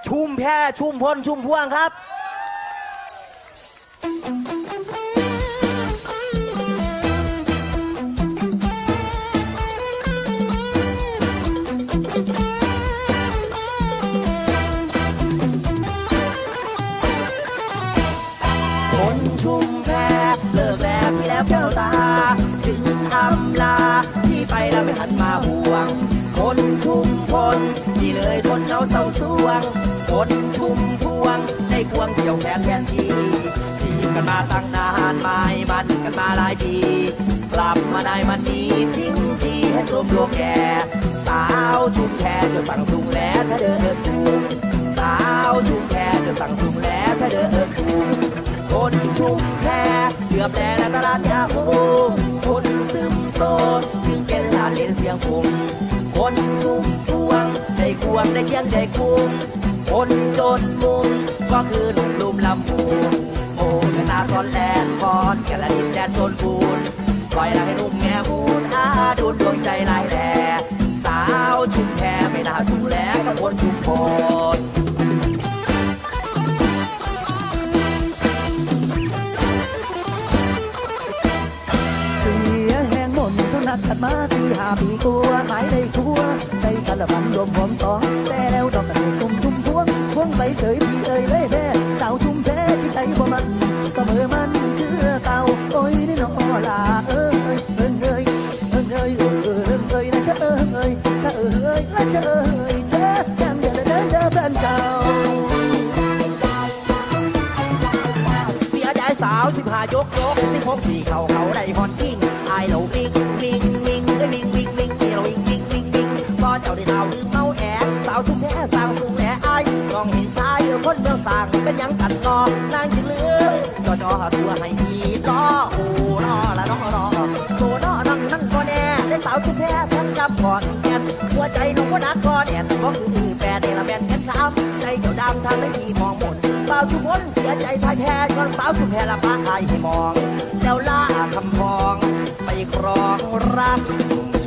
ชุมแพชุมพลชุมพวงครับคนชุมแพเลิกแล้วพี่แล้วแก้วตาจึงอำลาที่ไปแล้วไม่หันมาห่วงคนชุมพลที่เลยทนเอาเศร้าสวงคนชุมพวงได้ควงเกี่ยวแขนแทนทีชีกันมาตั้งนานไม่มันกันมาหลายปีกลับมาได้มันนี้ทิ้งที่ให้กลมดวงแก่สาวชุมแพจะสั่งสูงแล้วถ้าเดินถูกสาวชุมแพจะสั่งสูงแล้วถ้าเดินถูกคนชุมแพเกือบแต่ละตลาดยาโมคนซึมโซถึงเป็นลาเล่นเสียงผมคนชุมพวงได้ควงได้เคียงได้คุมคนจนมุมก็คือหนุ่มลุ่มลำพูนโอ้กระตาซ้อนแลนคอนแกละดินแดนโดนปูนปล่อยละให้หนุ่มแง่มูนดูดดวงใจลายแหล่สาวชุมแพไม่น่าสู้แล้วกับคนชุมพลนักขัดมา4-5 ปีกลัวหายได้ทั่วได้กันละมันรวมผมสองแต่แล้วดอกกระดูกทุ่มพวงไปเฉยพี่เอ่ยเลยแพ้สาวชุ่มแพ้จิตใจบ่มันเสมอมันคือเก่าโอ้ยนี่น้อลาเอ้ยนะเจ้ยละเจ้ยเด้อแก้มเดือดเด้อเพื่อนเก่าเสียดายสาว15 ยก16 4เขาได้ฮอนกิ้งไอเราวิ่งวิ่งเราวิ่งพอเจ้าได้ดาวลืมเมาแอบสาวสุ่มแพ้สาวสุ่มแหล่ไอ้ลองเห็นชายคนเมืองสั่งเป็นยังกันงอนางจึงเลือจอตัวให้ดีล้อโอ้นอละน้องนอตัวน้อนั่งก็แน่ได้สาวสุ่มแพ้ทั้งจำก่อนแก่นหัวใจน้องก็นักก็แน่นก็คือแปรในละแบนแขนขามใจเจ้าดำทางไม่มีมองหมดเปล่าทุกคนเสียใจพ่ายแพ้ก็สาวสุ่มแพ้ละป้าไอ้ให้มองแล้วล่าคำพองไปครองรัก